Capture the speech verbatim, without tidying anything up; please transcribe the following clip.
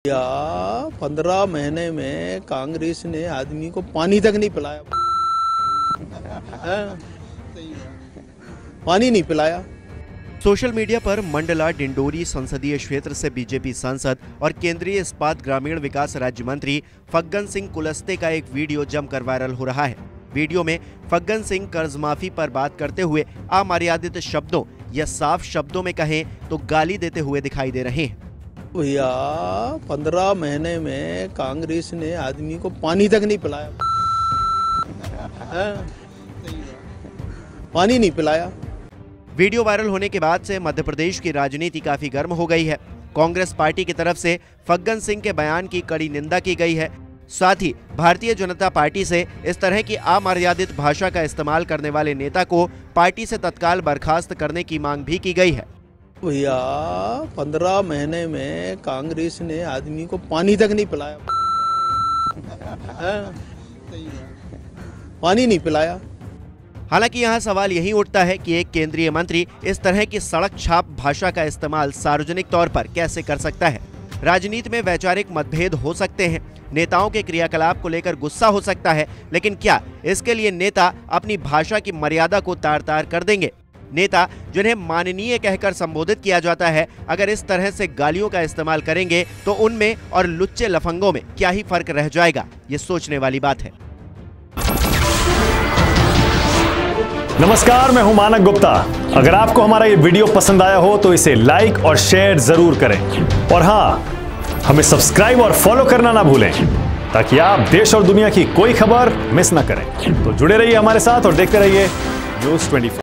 या पंद्रह महीने में कांग्रेस ने आदमी को पानी तक नहीं पिलाया। पानी नहीं पिलाया। सोशल मीडिया पर मंडला डिंडोरी संसदीय क्षेत्र से बीजेपी सांसद और केंद्रीय इस्पात ग्रामीण विकास राज्य मंत्री फग्गन सिंह कुलस्ते का एक वीडियो जमकर वायरल हो रहा है। वीडियो में फग्गन सिंह कर्ज माफी पर बात करते हुए अमर्यादित शब्दों या साफ शब्दों में कहें तो गाली देते हुए दिखाई दे रहे हैं। भैया पंद्रह महीने में कांग्रेस ने आदमी को पानी तक नहीं पिलाया। पानी नहीं पिलाया। वीडियो वायरल होने के बाद से मध्य प्रदेश की राजनीति काफी गर्म हो गई है। कांग्रेस पार्टी की तरफ से फग्गन सिंह के बयान की कड़ी निंदा की गई है। साथ ही भारतीय जनता पार्टी से इस तरह की अमर्यादित भाषा का इस्तेमाल करने वाले नेता को पार्टी से तत्काल बर्खास्त करने की मांग भी की गई है। भैया पंद्रह महीने में कांग्रेस ने आदमी को पानी तक नहीं पिलाया। पानी नहीं पिलाया। हालांकि यहाँ सवाल यही उठता है कि एक केंद्रीय मंत्री इस तरह की सड़क छाप भाषा का इस्तेमाल सार्वजनिक तौर पर कैसे कर सकता है। राजनीति में वैचारिक मतभेद हो सकते हैं, नेताओं के क्रियाकलाप को लेकर गुस्सा हो सकता है, लेकिन क्या इसके लिए नेता अपनी भाषा की मर्यादा को तार तार कर देंगे? नेता जिन्हें माननीय कहकर संबोधित किया जाता है, अगर इस तरह से गालियों का इस्तेमाल करेंगे तो उनमें और लुच्चे लफंगों में क्या ही फर्क रह जाएगा, ये सोचने वाली बात है। नमस्कार, मैं हूं मानक गुप्ता। अगर आपको हमारा ये वीडियो पसंद आया हो तो इसे लाइक और शेयर जरूर करें, और हाँ, हमें सब्सक्राइब और फॉलो करना ना भूलें ताकि आप देश और दुनिया की कोई खबर मिस ना करें। तो जुड़े रहिए हमारे साथ और देखते रहिए न्यूज़ चौबीस।